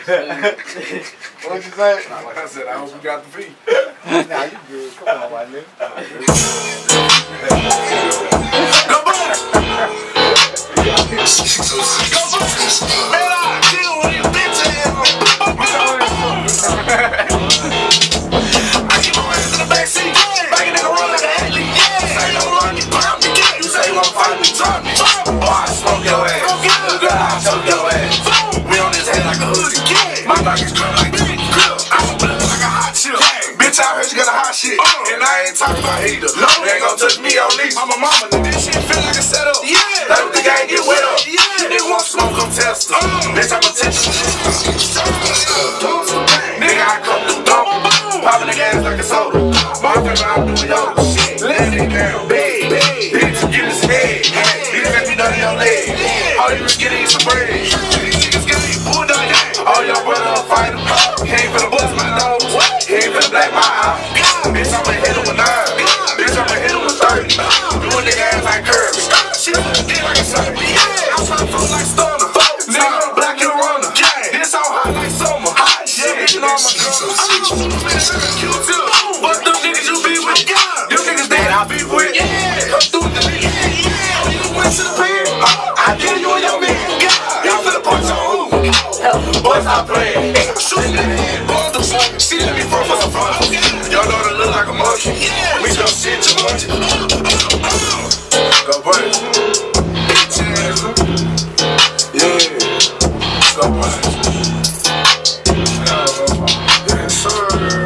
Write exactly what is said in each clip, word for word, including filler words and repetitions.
What'd you say? Nah, like I said, I hope you got the fee. Nah, you good. Come on, my nigga. Go Brazy! Go Brazy! Man, I deal with these bitches. I keep my hands in the backseat. Make a nigga run like an athlete. Say you don't run me, pump me. You say you won't fight me, drop me. Boy, I smoke your ass. Girl, I choke your ass. We on his head like a hoodie. My dog is grilled like this. I'm a blood like a hot chip. Bitch, I heard you got a hot shit. And I ain't talking about heater. You ain't gon' touch me on leash. I'm a mama, this shit feel like a setup. Yeah. Like the gang get wet up. Yeah. Nigga want smoke, come test us. Bitch, I'm a test. Nigga, I come through dump. Popping the gas like a soda. My favorite, I'm doing yoga. Let it down, big. Bitch, give us head. Bitch, got me down in your leg. All you get is some bread. These niggas get me pulled down. All y'all brother fight him. He ain't finna bust my nose. He ain't finna black my eye. Bitch, I'ma hit him with nine. Bitch, I'ma hit him with thirty. Doing nigga ass like Kirby. Shit, get like a survey. I'm tryna flow like Stoner. Nigga, I'm black and runner. This all hot like summer. Hot shit, you know I'm a gunner. Q-tip. Fuck them niggas you be with. Them niggas that I be with. Come through with the nigga. You went to the pen. I kill you and your man. Y'all finna punch on who? Boys, I play. Shoot in the head. Boys, the fuck. See let me front for some fun. Y'all know that look like a monkey. We don't shit Jumanji. Go Brazy. Bitch ass. Yeah. Go Brazy. Yes, sir.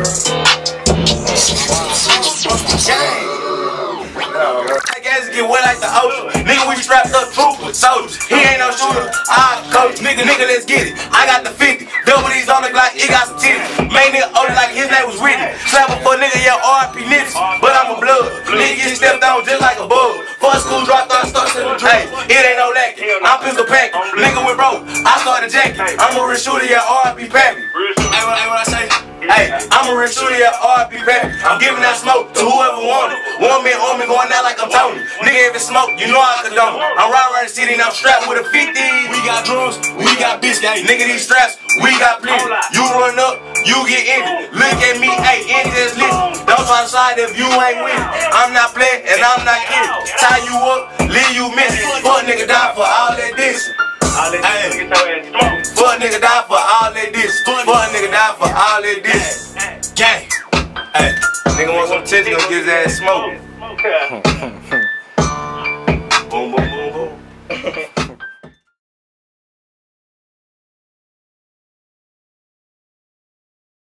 I guess get wet like the ocean. Nigga, we strapped up troopers, soldiers. He ain't no shooter. I coach. Nigga, nigga, let's get it. I got the fifty. Double these on the Glock, it got some titties. Main nigga older like his name was Whitney. Slap up for a nigga, yeah, R I P Nipsey. But I'm a blood. Nigga get stepped on just like a bug. First school dropped out, started to the hey, it ain't no lacking. I'm pistol packing. Nigga went broke. I started jacking. I'm a real shooter, yeah, R I P Pappy. Hey, what, hey, what I say? Hey, I'm a real shooter, yeah, R I P Pappy. I'm giving that smoke to whoever want it. One man on me going out like I'm Tony. Nigga, if it's smoke, you know I condone it. I'm riding around the city and I'm strapped with a fifty. We got drums, we got biscuits. Nigga, these straps, we got plenty. You run up, you get injured. Look at me, hey, in this list. Don't try to side if you ain't winning. I'm not playing and I'm not kidding. Tie you up, leave you missing. Fuck nigga die for all that dissing. Hey, fuck nigga die for all that dissing. Fuck nigga die for all that dissing. Gang. Hey, nigga want some attention, gonna get his ass smoke.